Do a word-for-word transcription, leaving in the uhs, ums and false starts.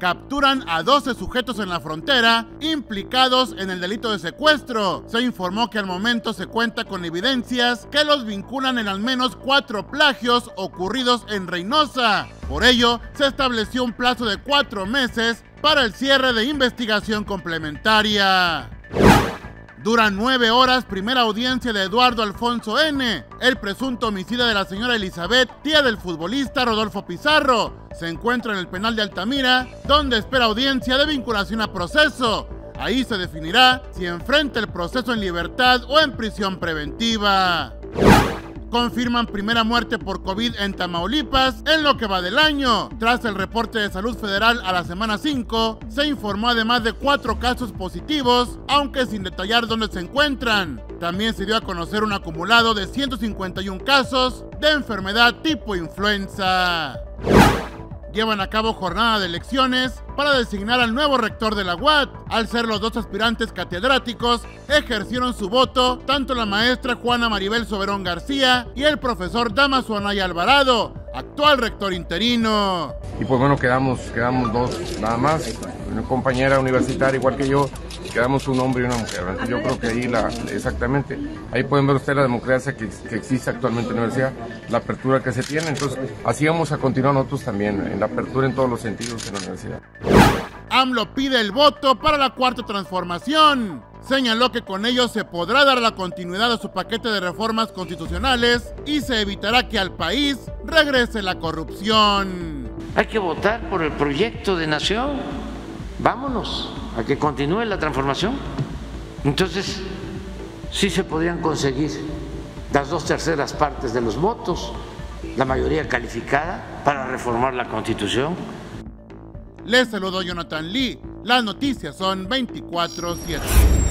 Capturan a doce sujetos en la frontera implicados en el delito de secuestro. Se informó que al momento se cuenta con evidencias que los vinculan en al menos cuatro plagios ocurridos en Reynosa. Por ello, se estableció un plazo de cuatro meses para el cierre de investigación complementaria. Dura nueve horas primera audiencia de Eduardo Alfonso N., el presunto homicida de la señora Elizabeth, tía del futbolista Rodolfo Pizarro. Se encuentra en el penal de Altamira, donde espera audiencia de vinculación a proceso. Ahí se definirá si enfrenta el proceso en libertad o en prisión preventiva. Confirman primera muerte por COVID en Tamaulipas en lo que va del año. Tras el reporte de Salud Federal a la semana cinco, se informó además de cuatro casos positivos, aunque sin detallar dónde se encuentran. También se dio a conocer un acumulado de ciento cincuenta y un casos de enfermedad tipo influenza. Llevan a cabo jornada de elecciones para designar al nuevo rector de la U A T. Al ser los dos aspirantes catedráticos, ejercieron su voto tanto la maestra Juana Maribel Soberón García y el profesor Damaso Anaya Alvarado, actual rector interino. Y pues bueno, quedamos, quedamos dos nada más, una compañera universitaria igual que yo, quedamos un hombre y una mujer. Entonces yo creo que ahí la, exactamente, ahí pueden ver ustedes la democracia que, que existe actualmente en la universidad, la apertura que se tiene. Entonces así vamos a continuar nosotros también, en la apertura en todos los sentidos en la universidad. AMLO pide el voto para la cuarta transformación. Señaló que con ello se podrá dar la continuidad a su paquete de reformas constitucionales y se evitará que al país regrese la corrupción. Hay que votar por el proyecto de nación. Vámonos a que continúe la transformación. Entonces, sí se podrían conseguir las dos terceras partes de los votos, la mayoría calificada para reformar la Constitución. Les saludo Jonathan Lee. Las noticias son veinticuatro siete.